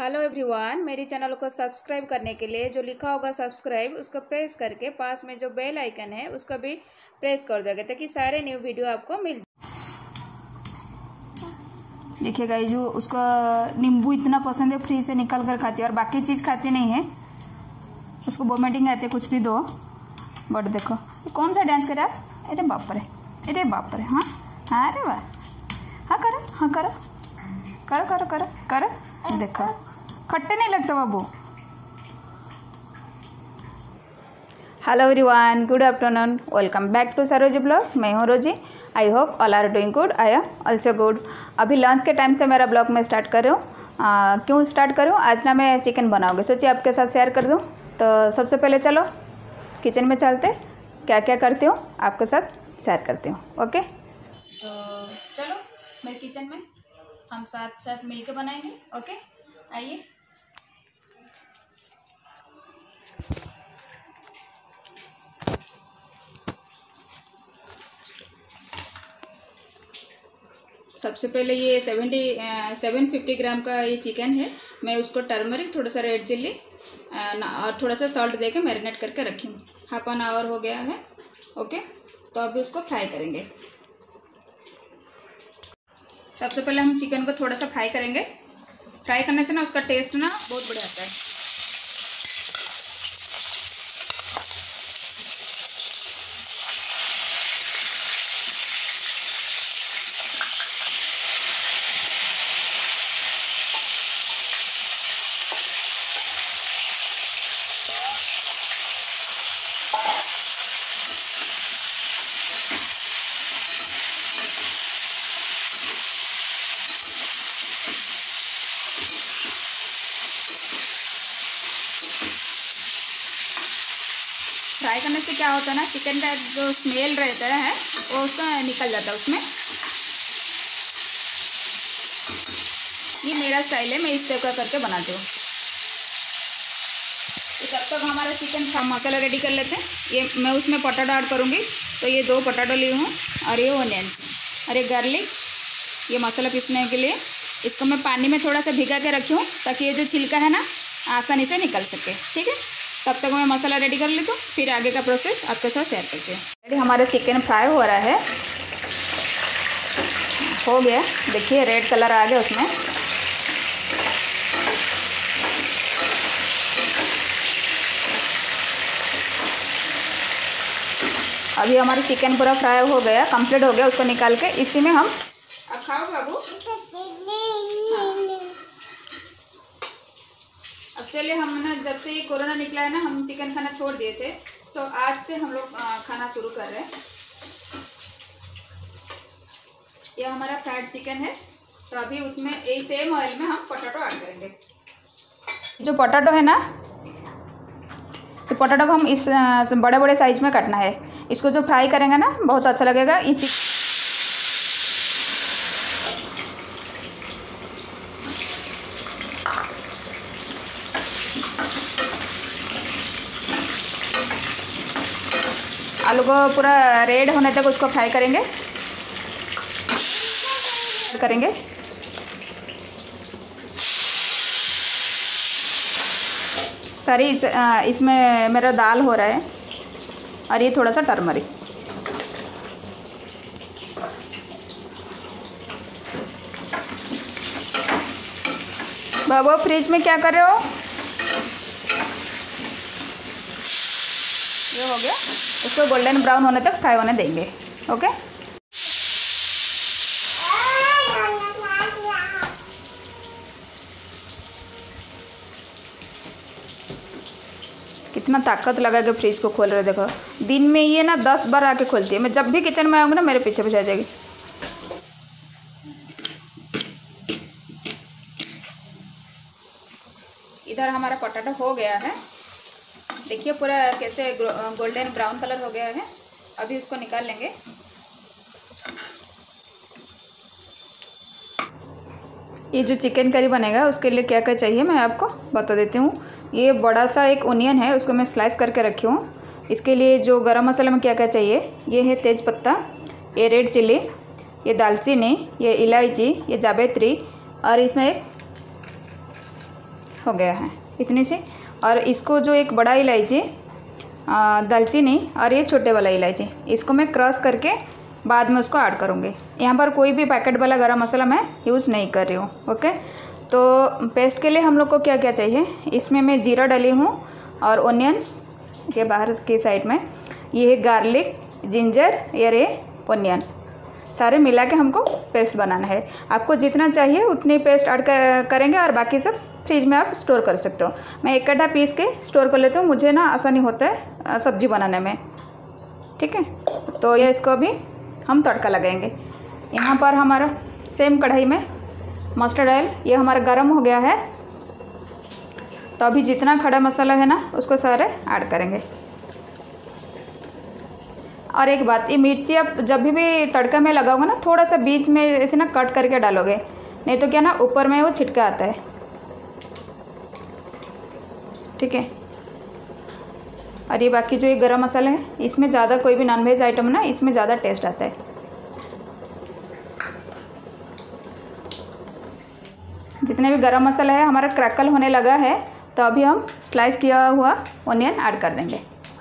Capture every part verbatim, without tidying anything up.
Hello everyone, मेरी channel को subscribe करने के लिए जो लिखा होगा सब्सक्राइब उसको प्रेस करके पास में जो बेल आइकन है उसको भी प्रेस कर दोगे ताकि सारे न्यू वीडियो आपको मिल जाए। देखिए गाइस, जो उसको नींबू इतना पसंद है फ्री से निकाल कर खाती है और बाकी चीज़ खाती नहीं है। उसको वोमिटिंग आती है कुछ भी दो। बट देखो कौन सा डांस करे आप। अरे बाप रे, अरे बाप रे। हाँ हाँ, अरे वाह। हाँ करो, हाँ करो करो करो करो करो। देखो खट्टे नहीं लगते बाबू। Hello everyone, good afternoon, welcome back to Saroji blog. मैं हूँ Roji. I hope all are doing good, I am also good. अभी लंच के टाइम से मेरा ब्लॉग में स्टार्ट कर रही हूँ। क्यों स्टार्ट करूँ? आज ना मैं चिकन बनाऊँगी, सोचिए आपके साथ शेयर कर दूँ। तो सबसे पहले चलो किचन में चलते, क्या क्या करती हूँ आपके साथ शेयर करती हूँ। ओके, तो चलो मेरे किचन में हम साथ साथ मिलके बनाएंगे। ओके, आइए। सबसे पहले ये सेवेंटी सेवन फिफ्टी ग्राम का ये चिकन है। मैं उसको टर्मरिक, थोड़ा सा रेड चिल्ली और थोड़ा सा सॉल्ट दे के मैरिनेट करके रखी हूँ। हाफ एन आवर हो गया है। ओके, तो अभी उसको फ्राई करेंगे। सबसे पहले हम चिकन को थोड़ा सा फ्राई करेंगे। फ्राई करने से ना उसका टेस्ट ना बहुत बढ़िया आता है। फ्राई करने से क्या होता है ना, चिकन का जो स्मेल रहता है वो उसका निकल जाता है उसमें। ये मेरा स्टाइल है, मैं इस टाइप का करके बनाती हूँ। तो तब तक हमारा चिकन का मसाला रेडी कर लेते हैं। ये मैं उसमें पोटैटो ऐड करूँगी। तो ये दो पोटैटो ली हूँ और ये ओनियंस और ये गार्लिक, ये मसाला पीसने के लिए। इसको मैं पानी में थोड़ा सा भिगा के रखी हूँ ताकि ये जो छिलका है ना आसानी से निकल सके। ठीक है, तब तक मैं मसाला रेडी कर लेती हूँ, फिर आगे का प्रोसेस आपके साथ शेयर करती हूँ। रेडी हमारे चिकन फ्राई हो रहा है, हो गया। देखिए रेड कलर आ गया उसमें। अभी हमारी चिकन पूरा फ्राई हो गया, कंप्लीट हो गया। उसको निकाल के इसी में हम अब खाओ बाबू। अब चलिए, हम ना जब से ये कोरोना निकला है ना, हम चिकन खाना छोड़ दिए थे। तो आज से हम लोग खाना शुरू कर रहे हैं। ये हमारा फ्राइड चिकन है। तो अभी उसमें यही सेम ऑयल में हम पोटैटो ऐड करेंगे। जो पोटैटो है ना, तो पोटैटो को हम इस बड़े बड़े साइज में काटना है। इसको जो फ्राई करेंगे ना बहुत अच्छा लगेगा। ये आलू को पूरा रेड होने तक उसको फ्राई करेंगे करेंगे सारी इस, इसमें मेरा दाल हो रहा है और ये थोड़ा सा टर्मरिक। बाबू फ्रिज में क्या कर रहे हो? ये हो गया। उसको गोल्डन ब्राउन होने तक फ्राई होने देंगे। ओके, कितना ताकत लगा के फ्रिज को खोल रहे। देखो दिन में ये ना दस बार आके खोलती है। मैं जब भी किचन में आऊँगी ना मेरे पीछे पीछे आ जाएगी। इधर हमारा पोटैटो हो गया है। देखिए पूरा कैसे गोल्डन ब्राउन कलर हो गया है। अभी उसको निकाल लेंगे। ये जो चिकन करी बनेगा उसके लिए क्या क्या चाहिए मैं आपको बता देती हूँ। ये बड़ा सा एक ओनियन है, उसको मैं स्लाइस करके रखी हूँ। इसके लिए जो गरम मसाला में क्या क्या चाहिए, ये है तेज पत्ता, ये रेड चिल्ली, ये दालचीनी, ये इलायची, ये जावित्री और इसमें एक हो गया है इतनी सी। और इसको जो एक बड़ा इलायची, दालचीनी और ये छोटे वाला इलायची, इसको मैं क्रश करके बाद में उसको ऐड करूँगी। यहाँ पर कोई भी पैकेट वाला गरम मसाला मैं यूज़ नहीं कर रही हूँ। ओके, तो पेस्ट के लिए हम लोग को क्या क्या चाहिए, इसमें मैं जीरा डाली हूँ और ओनियंस के बाहर की साइड में, ये है गार्लिक, जिंजर, ये ओनियन, सारे मिला के हमको पेस्ट बनाना है। आपको जितना चाहिए उतनी पेस्ट ऐड करेंगे और बाकी सब फ्रिज में आप स्टोर कर सकते हो। मैं एक कट्टा पीस के स्टोर कर लेती हूँ, मुझे ना आसानी होता है सब्जी बनाने में। ठीक है, तो ये इसको अभी हम तड़का लगाएंगे। यहाँ पर हमारा सेम कढ़ाई में मस्टर्ड ऑयल ये हमारा गरम हो गया है, तो अभी जितना खड़ा मसाला है ना उसको सारे ऐड करेंगे। और एक बात, ये मिर्ची आप जब भी भी तड़का में लगाओगे ना, थोड़ा सा बीच में ऐसे ना कट करके डालोगे, नहीं तो क्या ना ऊपर में वो छिटका आता है। ठीक है, और ये बाकी जो ये गरम मसाला है, इसमें ज़्यादा कोई भी नॉनवेज आइटम ना, इसमें ज़्यादा टेस्ट आता है। जितने भी गरम मसाला है हमारा क्रैकल होने लगा है, तो अभी हम स्लाइस किया हुआ ओनियन ऐड कर देंगे।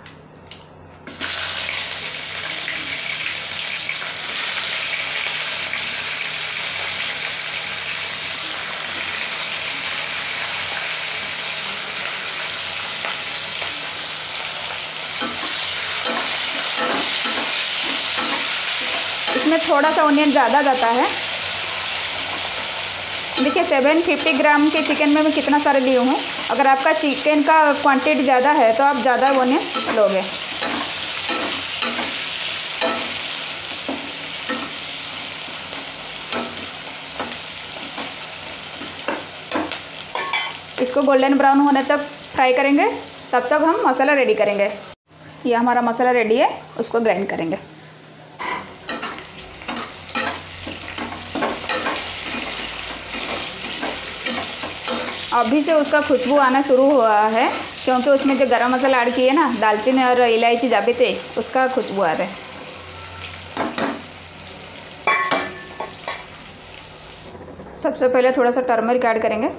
इसमें थोड़ा सा ओनियन ज़्यादा जाता है। देखिए सेवन फिफ्टी ग्राम के चिकन में मैं कितना सारे ली हूँ। अगर आपका चिकन का क्वांटिटी ज़्यादा है तो आप ज़्यादा ओनियन लोगे। इसको गोल्डन ब्राउन होने तक फ्राई करेंगे, तब तक हम मसाला रेडी करेंगे। ये हमारा मसाला रेडी है, उसको ग्राइंड करेंगे। अभी से उसका खुशबू आना शुरू हुआ है, क्योंकि उसमें जो गरम मसाला ऐड किए ना, दालचीनी और इलायची जावित्री, उसका खुशबू आ रहा है। सबसे पहले थोड़ा सा टर्मरिक ऐड करेंगे।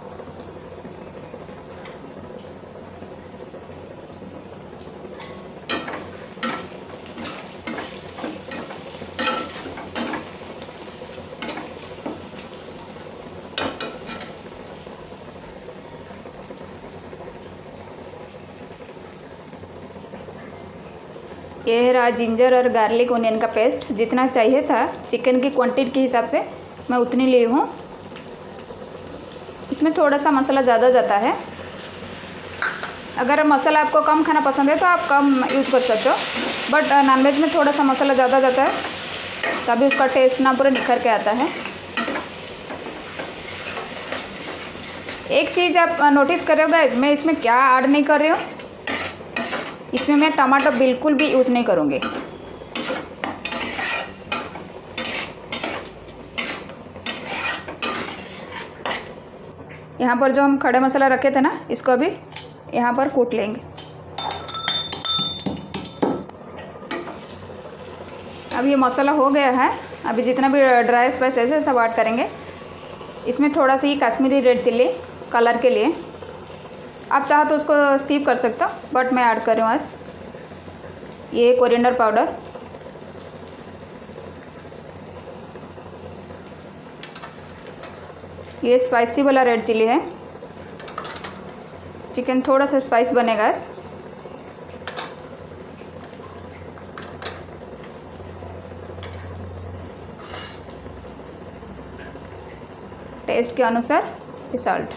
ये रहा जिंजर और गार्लिक ओनियन का पेस्ट, जितना चाहिए था चिकन की क्वांटिटी के हिसाब से मैं उतनी ली हूँ। इसमें थोड़ा सा मसाला ज़्यादा जाता है। अगर मसाला आपको कम खाना पसंद है तो आप कम यूज़ कर सकते हो, बट नॉनवेज में थोड़ा सा मसाला ज़्यादा जाता है, तभी उसका टेस्ट ना पूरा निखर के आता है। एक चीज़ आप नोटिस कर रहे हो गाइस, मैं इसमें क्या ऐड नहीं कर रही हूँ, इसमें मैं टमाटर बिल्कुल भी यूज़ नहीं करूँगी। यहाँ पर जो हम खड़े मसाला रखे थे ना, इसको अभी यहाँ पर कूट लेंगे। अब ये मसाला हो गया है, अभी जितना भी ड्राई स्पाइसेस है सब ऐड करेंगे। इसमें थोड़ा सा ही कश्मीरी रेड चिल्ली कलर के लिए, आप चाहो तो उसको स्किप कर सकते हो, बट मैं ऐड कर रही हूँ आज। ये कोरिएंडर पाउडर, ये स्पाइसी वाला रेड चिली है। चिकन थोड़ा सा स्पाइस बनेगा आज। टेस्ट के अनुसार सॉल्ट।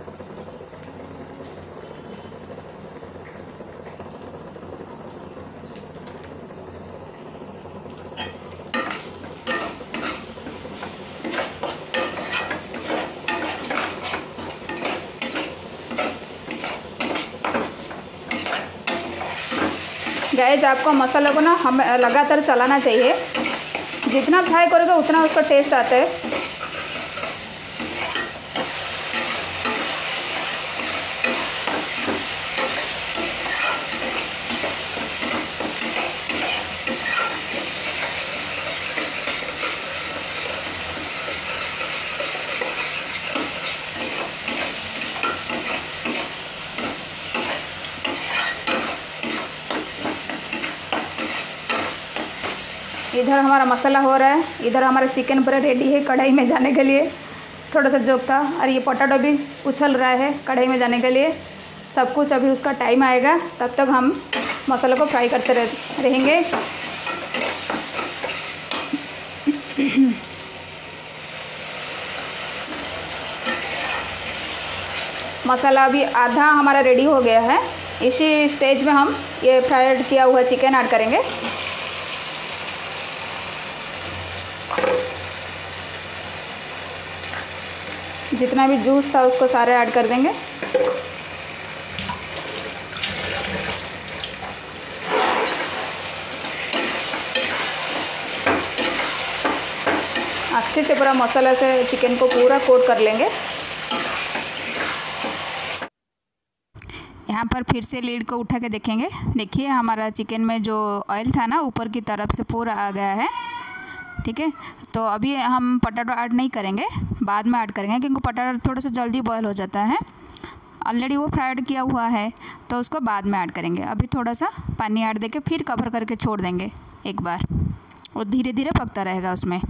गाइस आपको मसाला को ना हम लगातार चलाना चाहिए, जितना फ्राई करोगे उतना उसका टेस्ट आता है। इधर हमारा मसाला हो रहा है, इधर हमारा चिकन पूरा रेडी है कढ़ाई में जाने के लिए। थोड़ा सा जोक था और ये पोटैटो भी उछल रहा है कढ़ाई में जाने के लिए। सब कुछ अभी उसका टाइम आएगा, तब तक हम मसाला को फ्राई करते रह, रहेंगे। मसाला अभी आधा हमारा रेडी हो गया है। इसी स्टेज में हम ये फ्राइड किया हुआ चिकन ऐड करेंगे। जितना भी जूस था उसको सारे ऐड कर देंगे। अच्छे से पूरा मसाला से चिकन को पूरा कोट कर लेंगे। यहाँ पर फिर से लीड को उठा के देखेंगे। देखिए हमारा चिकन में जो ऑयल था ना ऊपर की तरफ से पूरा आ गया है। ठीक है, तो अभी हम पोटैटो ऐड नहीं करेंगे, बाद में ऐड करेंगे क्योंकि पोटैटो थोड़ा सा जल्दी बॉयल हो जाता है। ऑलरेडी वो फ्राइड किया हुआ है तो उसको बाद में ऐड करेंगे। अभी थोड़ा सा पानी ऐड देके फिर कवर करके छोड़ देंगे एक बार, और धीरे धीरे पकता रहेगा उसमें।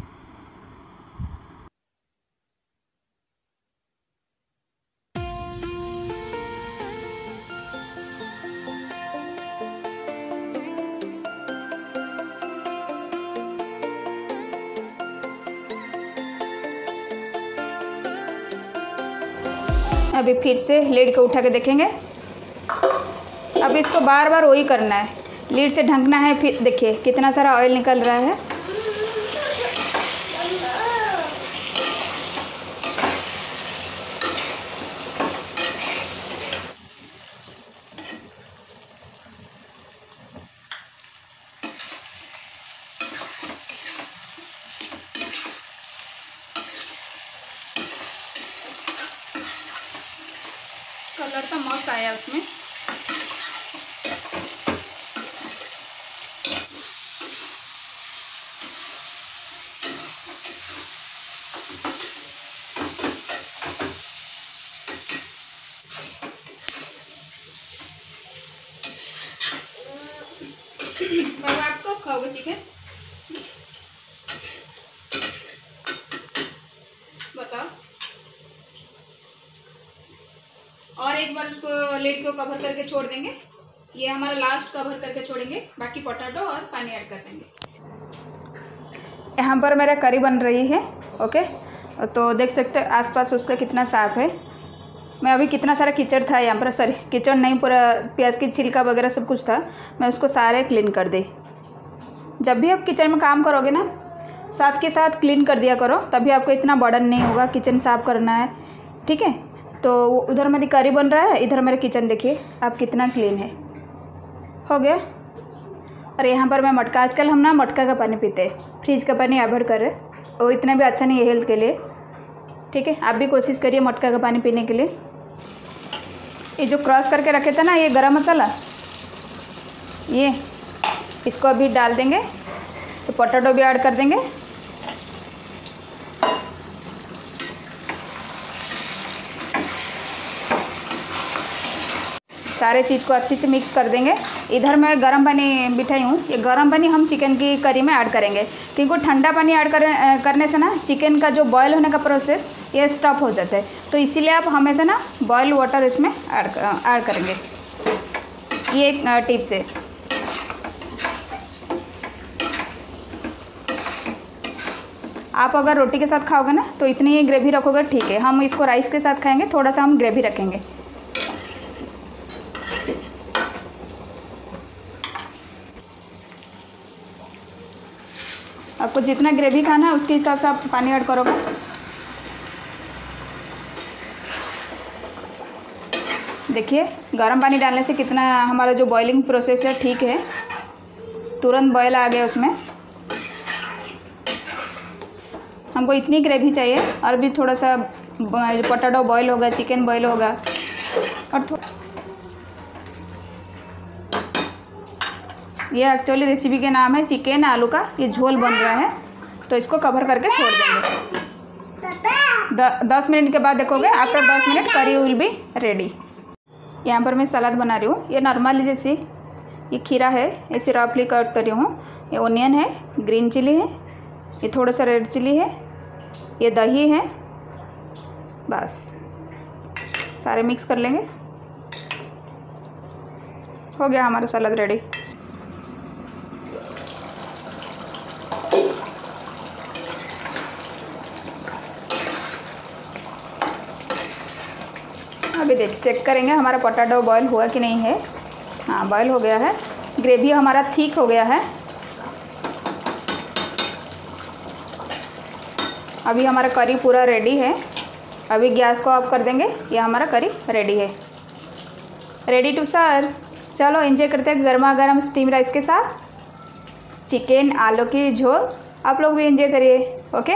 अभी फिर से लीड को उठा के देखेंगे। अब इसको बार बार वही करना है, लीड से ढकना है। फिर देखिए कितना सारा ऑयल निकल रहा है। कलर तो मस्त आया उसमें। बाबू आप कब खाओगे चिकन बताओ। और एक बार उसको लिड को कवर करके छोड़ देंगे। ये हमारा लास्ट कवर करके छोड़ेंगे, बाकी पोटैटो और पानी ऐड कर देंगे। यहाँ पर मेरा करी बन रही है। ओके, तो देख सकते हैं आसपास उसका कितना साफ़ है। मैं अभी कितना सारा कीचड़ था यहाँ पर, सॉरी कीचड़ नहीं, पूरा प्याज की छिलका वगैरह सब कुछ था, मैं उसको सारे क्लीन कर दी। जब भी आप किचन में काम करोगे ना, साथ के साथ क्लीन कर दिया करो, तभी आपको इतना बर्डन नहीं होगा किचन साफ़ करना है। ठीक है, तो उधर मेरी करी बन रहा है, इधर मेरा किचन देखिए आप कितना क्लीन है। हो गया। और यहाँ पर मैं मटका, आजकल हम ना मटका का पानी पीते हैं, फ्रिज का पानी अवॉइड कर रहे, वो इतना भी अच्छा नहीं है हेल्थ के लिए। ठीक है, आप भी कोशिश करिए मटका का पानी पीने के लिए। ये जो क्रॉस करके रखे थे ना ये गरम मसाला, ये इसको अभी डाल देंगे। तो पोटैटो भी ऐड कर देंगे। सारे चीज़ को अच्छे से मिक्स कर देंगे। इधर मैं गर्म पानी बिठाई हूँ, ये गर्म पानी हम चिकन की करी में ऐड करेंगे, क्योंकि ठंडा पानी ऐड कर, करने से ना चिकन का जो बॉयल होने का प्रोसेस ये स्टॉप हो जाता है। तो इसीलिए आप हमेशा ना बॉयल वाटर इसमें ऐड ऐड करेंगे। ये एक टिप्स है। आप अगर रोटी के साथ खाओगे ना तो इतनी ही ग्रेवी रखोगे ठीक है। हम इसको राइस के साथ खाएंगे, थोड़ा सा हम ग्रेवी रखेंगे। आपको जितना ग्रेवी खाना है उसके हिसाब से आप पानी ऐड करोगे। देखिए गर्म पानी डालने से कितना हमारा जो बॉइलिंग प्रोसेस है ठीक है, तुरंत बॉयल आ गया उसमें। हमको इतनी ग्रेवी चाहिए और भी थोड़ा सा पोटैटो बॉयल होगा, चिकन बॉयल होगा। और ये एक्चुअली रेसिपी के नाम है चिकन आलू का ये झोल बन रहा है। तो इसको कवर करके छोड़ देंगे। द, दस मिनट के बाद देखोगे, आफ्टर दस मिनट करी विल बी रेडी। यहाँ पर मैं सलाद बना रही हूँ। ये नॉर्मली जैसी ये खीरा है, ऐसे रफली कट करी हूँ। ये ओनियन है, ग्रीन चिली है, ये थोड़ा सा रेड चिली है, ये दही है। बस सारे मिक्स कर लेंगे। हो गया हमारा सलाद रेडी। अभी देख चेक करेंगे हमारा पोटैटो बॉईल हुआ कि नहीं है। हाँ, बॉईल हो गया है। ग्रेवी हमारा थिक हो गया है। अभी हमारा करी पूरा रेडी है। अभी गैस को ऑफ कर देंगे। ये हमारा करी रेडी है, रेडी टू सर्व। चलो एंजॉय करते हैं गर्मा गर्म स्टीम राइस के साथ चिकन आलू की झोल। आप लोग भी एंजॉय करिए। ओके,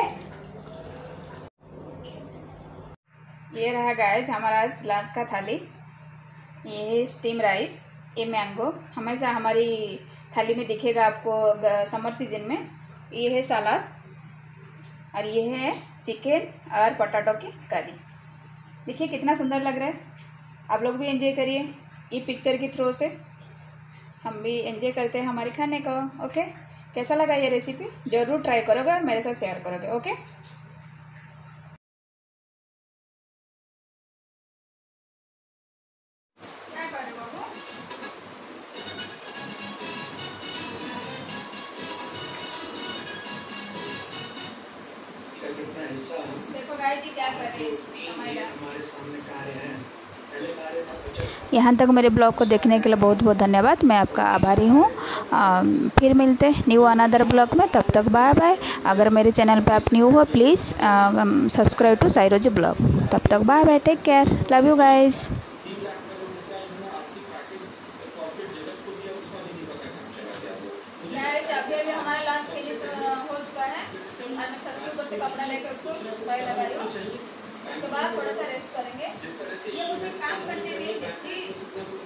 ये रहा गाइस हमारा लंच का थाली। ये है स्टीम राइस, ये मैंगो हमेशा हमारी थाली में दिखेगा आपको समर सीजन में। ये है सलाद और ये है चिकन और पोटैटो की करी। देखिए कितना सुंदर लग रहा है। आप लोग भी एंजॉय करिए। ये पिक्चर के थ्रू से हम भी एंजॉय करते हैं हमारे खाने को। ओके, कैसा लगा ये रेसिपी ज़रूर ट्राई करोगे और मेरे साथ शेयर करोगे। ओके, देखो गाइस ये क्या कर रही है। यहाँ तक मेरे ब्लॉग को देखने के लिए बहुत बहुत धन्यवाद। मैं आपका आभारी हूँ। फिर मिलते हैं न्यू अनदर ब्लॉग में। तब तक बाय बाय। अगर मेरे चैनल पे आप न्यू हो please subscribe to Sairoji blog. तब तक bye bye, take care, love you guys. अभी अभी हमारा लंच फिनिश हो चुका है और मैं छत के ऊपर से कपड़ा लेकर उसको तय लगा रही हूँ। उसके बाद थोड़ा सा रेस्ट करेंगे। ये मुझे काम करने नहीं देती।